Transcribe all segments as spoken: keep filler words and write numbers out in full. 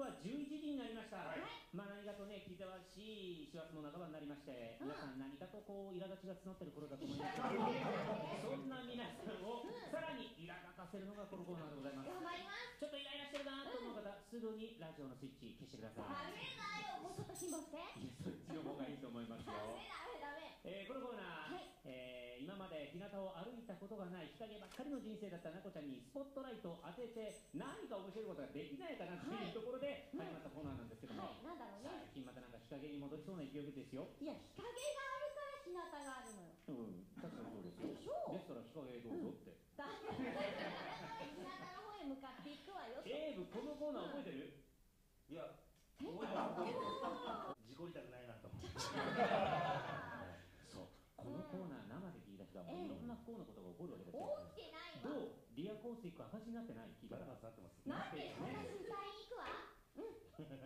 はじゅういちじになりました。 はい、 まあ何かとね、気ぜわしいしがつの半ばになりまして、皆さん何かとこう苛立ちが募ってる頃だと思いますけど、そんな皆さんをさらに苛立たせるのがこのコーナーでございます。 頑張ります。 ちょっとイライラしてるなと思う方、すぐにラジオのスイッチ消してください。 ダメだよ、もうちょっと辛抱して。 いや、そっちの方がいいと思いますよ。 ダメダメダメ。 えー、このコーナー、 はい、 えー、今まで日向を歩いたことがない日陰ばっかりの人生だったなこちゃんにスポットライトを当てて何か面白いことができないかなというところで始まったコーナーなんですけども、 はい、なんだろうね、 最近またなんか日陰に戻りそうな勢いですよ。 いや、日陰があるから日向があるのよ。 うん、確かにそうですよ。 でしょ。 ですから日陰へどうぞって、うん、 だから日向の方へ向かっていくわよ。 エイブ、このコーナー覚えてる？ いや、覚えてます。事故りたくないなと思って。 そう、このコーナー生で聞いた人はもういろんな不幸なことが起こるわけですよ。 起きてないわ。 どう？リアコースティック赤字になってない？聞いたら。 なってます。 なんで私歌いに行くわ。うん。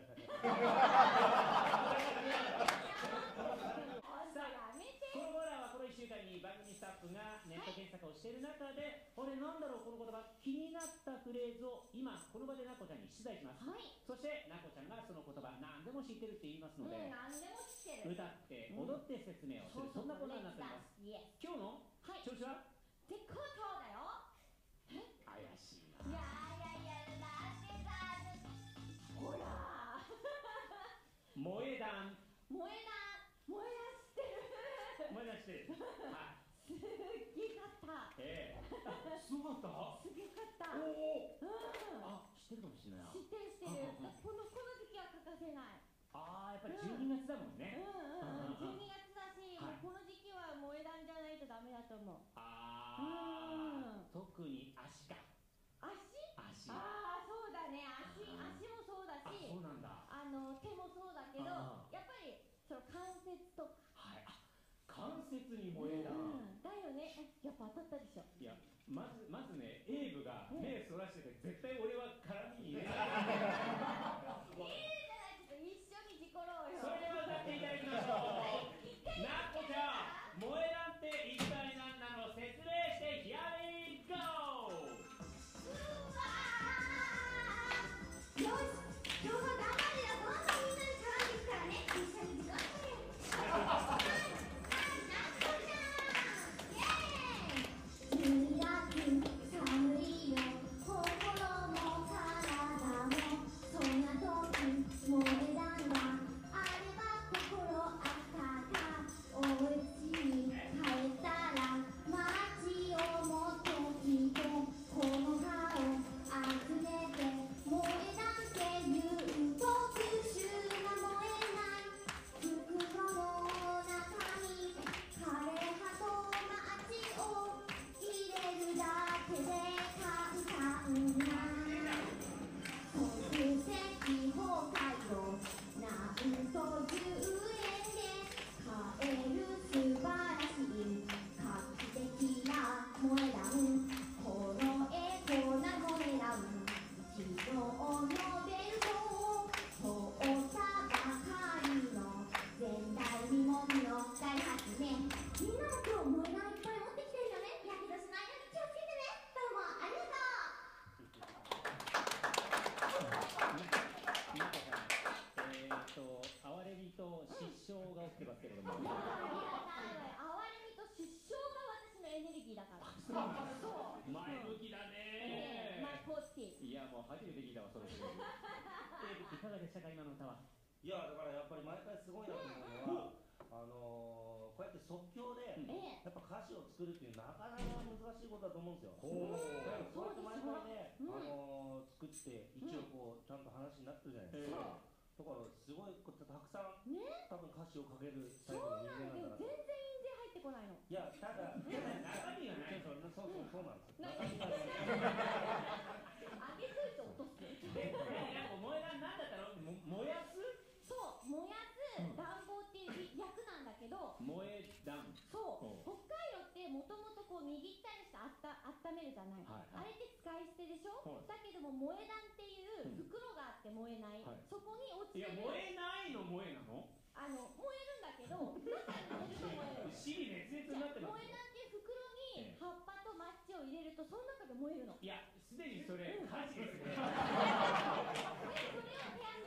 このコーナーはこのいっしゅうかんに番組スタッフがネット検索をしている中で、これなんだろうこの言葉、気になったフレーズを今この場でなこちゃんに出題します。 はい、 そしてなこちゃんがその言葉何でも知ってるって言いますので、 うん、何でも知ってる。 歌って踊って説明をする、うん、そんなコーナーになっています。今日の調子は絶好調だよ。 怪しいな。 いやいやいや、なんでだ。ほら萌え断萌え断萌え断知ってる。 萌え断知ってる。はい、 すっげかった。 ええー、すごかった。 すげかった。 おお、 うん、 あ、知ってるかもしれないな。 知ってる知ってる。このこの時期は欠かせない。 ああ、やっぱりじゅうにがつだもんね。 うんうんうん、じゅうにがつだし、はい、この時期は萌え断じゃないとダメだと思う。 ああ、特に足か。 足？ 足。 ああ、そうだね。足、足もそうだし。 あ、そうなんだ。 あの手もそうだけど、やっぱりその関節とか。 はい。関節に萌え断。 だよね。やっぱ当たったでしょ。 いや、まずまずね、エイブが目そらしてて絶対俺は絡みに入れない。 一緒に事故ろうよ。 それでは歌っていただきましょう。なこちゃん、萌え断って一体何なの説明してヒアリーゴー。 うわー、よし、今日は頑張るよ。どんどんみんなに絡んでいくからね。一緒に事故ってよ。はい、なこちゃん、イエーイ。寒いよ、心も体も。そんな時萌え断があれば心あったか。お家に帰ったら街をもっと聞いて、この顔集めて萌え断っていう特殊な萌えない袋の中に枯れ葉とマッチを入れるだけで簡単な即席包帯をなんとじゅうえんで買える素晴らしい画期的な萌え断。このエコな萌え断、一度のベルトを通ったばかりの前代未聞の大発明。みんなも今日萌え断いっぱい持ってきてるよね。やけどしないように気をつけてね。どうもありがとう。 えーっと、哀れみと失笑が起きてますけれども。 いや哀れみと失笑が私のエネルギーだから。 そう。前向きだね。 マイポジティブ。 いや、もう初めて聞いたわ、それ。いかがでしたか、今の歌は。 いや、だからやっぱり毎回すごいなと思うのは、あのー、こうやって即興で、やっぱ歌詞を作るっていうなかなか難しいことだと思うんですよ。だからそうやって毎回ね、あのー、作って一応こうちゃんと話になってるじゃないですか。だからすごいたくさん、多分歌詞をかけるタイプの人間なんだな。 全然印税入ってこないの。 いや、ただ中身がない。 そうそうそうなんですよ。 中身がない。あげといて落とす。 で、なんか萌え断なんだったの？燃やす？ そう、燃やす暖房っていう役なんだけど。 萌え断。 そう。北海道ってもともとこう握ったりしてあった温めるじゃない。あれって使い捨てでしょ。だけども萌え断っていう袋があって燃えない。そこに落ちてる。 いや、燃えないの燃えなの？ あの燃えるんだけど、中に入れると燃える。 尻熱々になってます。 燃え断っていう袋に葉っぱとマッチを入れるとその中で燃えるの。 いや、すでにそれ火事ですね。 それを手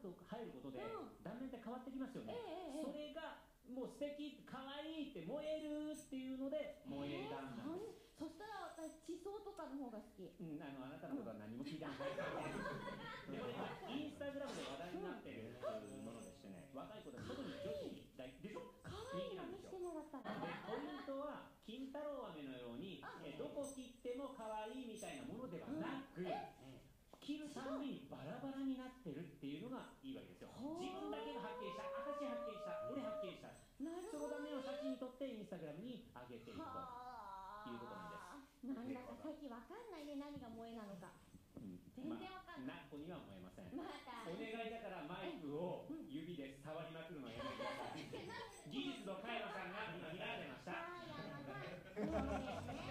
と入ることで、 うん断面って変わってきますよね、 ええええそれがもう素敵可愛いって燃えるっていうので燃える団なんです、 そしたら私地層とかの方が好き。 うん、あのあなたのことは何も聞いてないでこれ今インスタグラムで話題になっているものでしてね、若い子たち特に女子に大でしょ、 可愛いの見せてもらったら。 でポイントは金太郎飴のようにえどこ切っても可愛いみたいなものではなく、切るたんびにバラバラになってるっていうのがいいわけですよ。自分だけが発見した、私発見した、俺発見した、 なるほどそのためを写真に撮ってインスタグラムに上げていくということなんです。 なんだか最近わかんないね、何が萌えなのか。全然わかんない。 なっこには燃えません。 またお願いだからマイクを指で触りまくるのはやめてください。技術のカイロさんが今見られてました。 あーやばい。もうね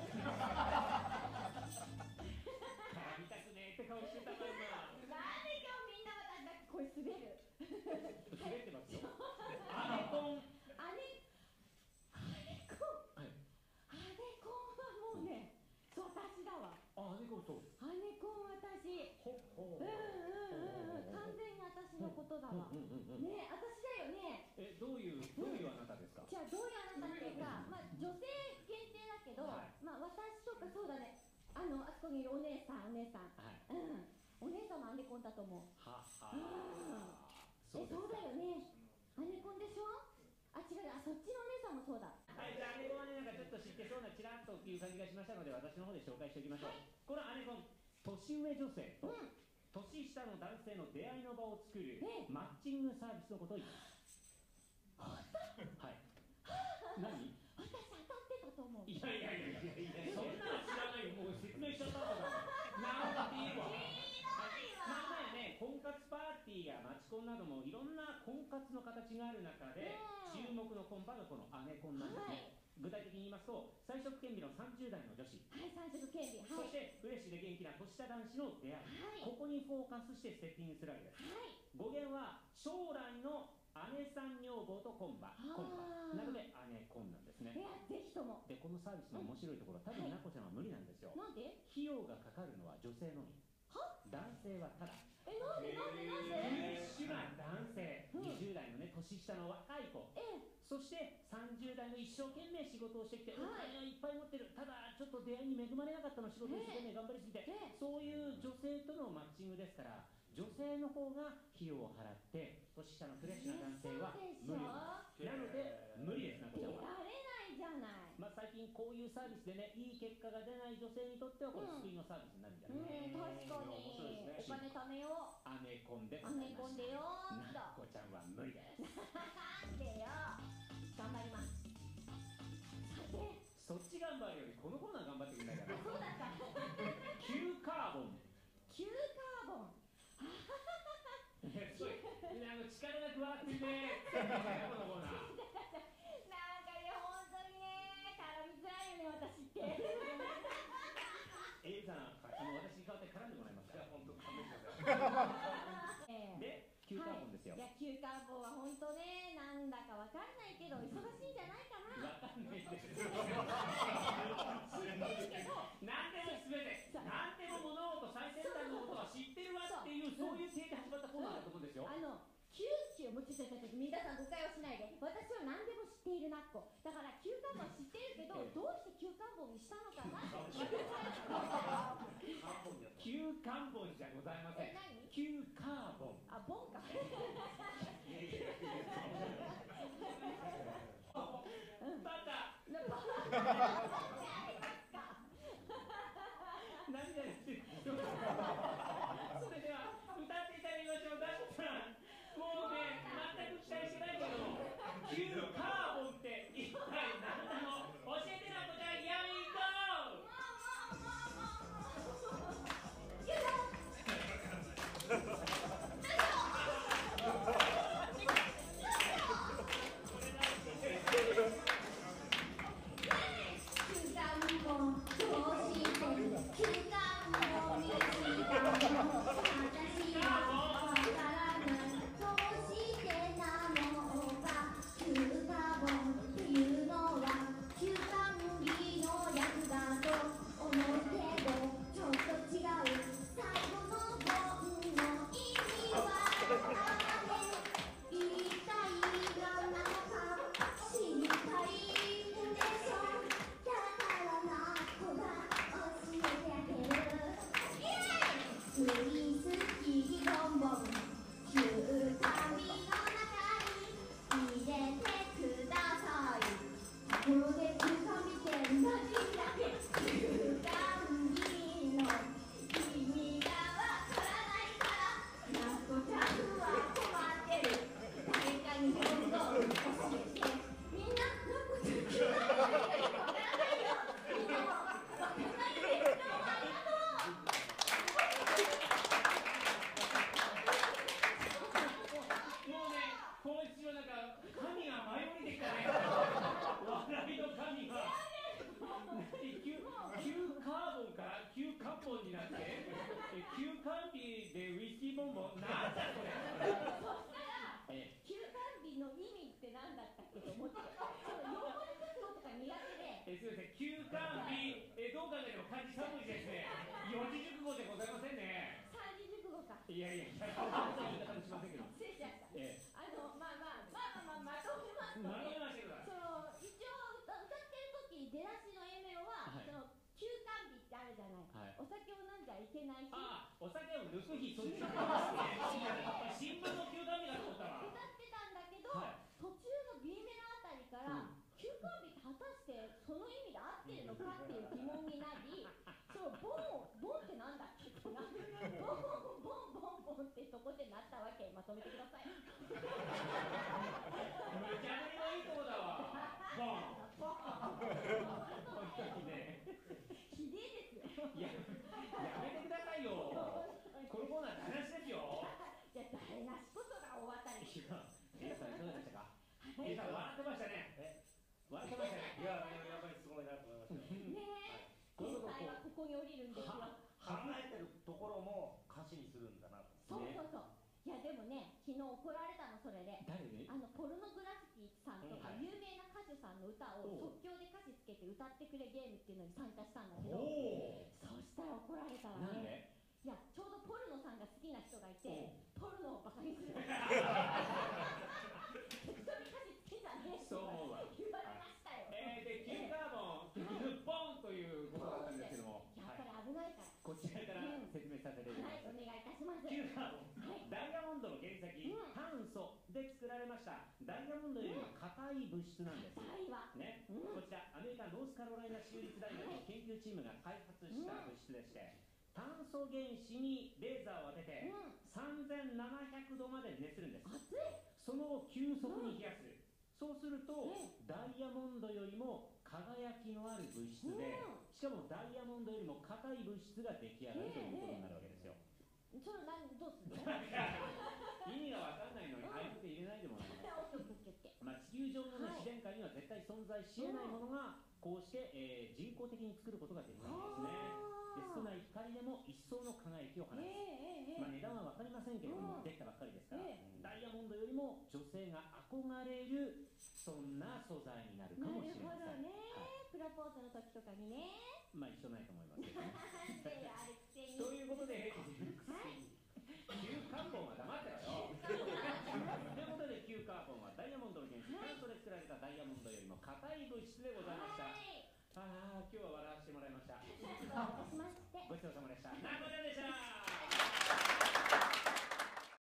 絡みたくねえって顔してたから今。 なんで今日みんな私だけ声滑る。 滑ってますよ。アネコン。 アネアネコンはい。 アネコンはもうね、そう私だわ。 あ、アネコンそう。 アネコン私。 ほっほうんうんうんうん、完全に私のことだわ。 うんうんうんうん。 ね、私だよね。 え、どういうどういうあなたですか。 じゃあどういうあなたっていうか、まあ女性限定だけど、 はいまあ私とかそうだね。あのあそこにいるお姉さん、お姉さん。 はい。 うん。お姉さんもアネコンだと思う。 はは。 え、 そうですそうだか。 よね。アネコンでしょ。あ、違う、あ、そっちのお姉さんもそうだ。 はい、じゃあアネコンはね、なんかちょっと知ってそうなチラッとっていう感じがしましたので、私の方で紹介しておきましょう。このアネコン、年上女性とうん。 年下の男性の出会いの場を作るええマッチングサービスのことを言います。はい。何？ 私当たってたと思う。 いやいやいやいやいや、そんなの知らないよ。もう説明しちゃったんだから。なんていいわ。まあまあね、婚活パーティーやマチコンなどもいろんな婚活の形がある中で、 うん注目のコンパがこのアネコンなんですね。具体的に言いますと、彩色兼備のさんじゅう代の女子、 はい、三色警備。 そはい。 してフレッシュで元気な年下男子の出会い、 はい。 ここにフォーカスしてセッティングするわけです。 はい。 語源は将来の姉さん女房とコンパ、コンパなので姉コンなんですね。 いや、ぜひとも。 で、このサービスの面白いところ、多分なこちゃんは無理なんですよ。 なんで？ 費用がかかるのは女性のみ。男性はただ。 え、なんでなんでなんで？ フレッシュな男性、 うんにじゅう代のね、年下の若い子、 ええ。 そしてさんじゅう代の一生懸命仕事をしてきて、おはい金をいっぱい持ってる、ただちょっと出会いに恵まれなかったの、仕事一生懸命頑張りすぎて、 ええ。 そういう女性とのマッチングですから、女性の方が費用を払って、年下のフレッシュな男性は無理なので、無理ですなこち出ゃんは。 られないじゃない。 まあ最近こういうサービスでね、いい結果が出ない女性にとってはこれ救いのサービスになるんじゃうん、 ない確かに。お金貯めよう。 アネコンでアネコンでよーっと。 なこちゃんは無理です。 なんでよ。頑張ります。さて。 そっち頑張るよりこのコーナー頑張ってくれないかあ、 ら。 そうだった。 急カーボン。 急カーボン。 ね、すごい。ね、あの力が加わってるね。このコーナー。 なんかね、本当にね、絡みづらいよね、私って。 エイさん、あの私に代わって絡んでもらいますから。本当勘弁してください。 ええ。 で、急カーボンですよ。 いや、急カーボンは本当ね、なんだかわかんないけど、忙しいんじゃないかな。 わかんないです。 知ってるけど。 何でもすべて、何でも物事最先端のことは知ってるわっていう、そういう体で始まったコーナーだと思うんですよ。 あの、キューキュー、もうちょっと皆さん誤解をしないで。私は何でも知っているなっこ。だから、急カーボン知ってるけど、どうして急カーボンにしたのかなって。 急カーボンじゃございません。 え、何？ 急カーボン。 あ、ボンか。 バカ。何が言ってるの？それでは歌っていただきましょう。ダッシュさん、もうね、全く期待してないけど、急カーボンって一体何なの？教えてなこちゃん、やみゴー。 えすみません、休館日、えどう考えても漢字さん文字ですね。四字熟語でございませんね。 三字熟語か。 いやいや、そんな言い方もしませんけど。 失礼しました。 ええ、 あのまあまあまあまあまあまとめますとまとめね。 ましてください。 その一応歌歌ってる時出だしの A メロは、 はいその休館日ってあるじゃない。 はい。 お酒を飲んじゃいけない日。 ああ、お酒を抜く日、そっちの話ね。新聞の休館日だと思ったわ。 歌ってたんだけど、 はい。 途中の B メロあたりから、休館日って果たしてその意味で合ってるのかっていう疑問になり、そうボンボンってなんだっけってな、ボンボンボンボンってそこでなったわけ。まとめてください。 無茶ぶりのいいとこだわ。ボン。本当にね。 ひでえですよ。 いや、やめてくださいよ。このコーナー台無しですよ。 じゃあ台無しこそが大当たり。 いや、エイさんいかがでしたか。エイさん笑ってましたね。 え笑ってましたね。 いややっぱりすごいなと思いましたよ。 ねえ。天才はここに降りるんですよ。 考えてるところも歌詞にするんだなと。 そうそうそう。いやでもね、昨日怒られたのそれで。 誰に。 あのポルノグラフィティさんとかうん有名な歌手さんの歌をおう即興で歌詞つけて歌ってくれゲームっていうのに参加したんだけど、 おお。 そしたら怒られたわなんね。 で。 いやちょうどポルノさんが好きな人がいて、ポルノをバカにする。適当に歌詞つけじゃねえってそう思うわ。 言われましたよ。 えー、で、急カーボン、結局ボンということだったんですけども。 やっぱり危ないから。 こちらから説明させていただはい、おきます。 願いいたします。 急カーボン。 はい。 ダイヤモンドの原石、 うん炭素で作られました。ダイヤモンドよりも硬い物質なんです。 大は。 ね、 うんこちらアメリカノースカロライナ州立大学の研究チームが開発した物質でして、炭素原子にレーザーを当ててうん。 さんぜんななひゃくどまで熱するんです。 熱い。 その後急速に冷やす。そうすると、 うダイヤモンドよりも輝きのある物質で、しかもダイヤモンドよりも硬い物質が出来上がるということになるわけですよ。 それ何どうするの？ 意味がわかんないのにあえて入れないでもらえますか。 オッケーオッケーオッケー。 まあ、地球上の、ね、自然界には絶対存在し得ないものがこうして、えー、人工的に作ることができるんですね。で少ない光でも一層の輝きを放つ、 ええええまあ、値段は分かりませんけれども、 うんできたばっかりですから、 えダイヤモンドよりも女性が憧れるそんな素材になるかなるもしれません。 ほどね、 はプロポーズの時とかにね。 まあ一緒ないと思いますけどね。 であれくせに。 ということで、 はい急カーボンは黙ってろよ。ということで、急カーボンはダイヤモンドの原子、炭素で作られたダイヤモンドよりも硬い物質でございました。 はい。 ああ、今日は笑わせてもらいました。 ありがとうございまして。 ごちそうさまでした。